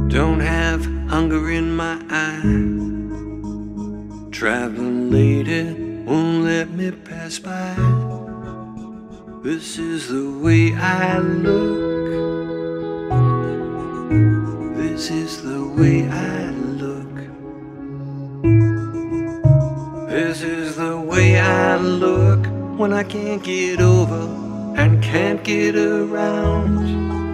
Don't have hunger in my eyes. Traveling lady won't let me pass by. This is the way I look. This is the way I look. This is the way I look when I can't get over and can't get around.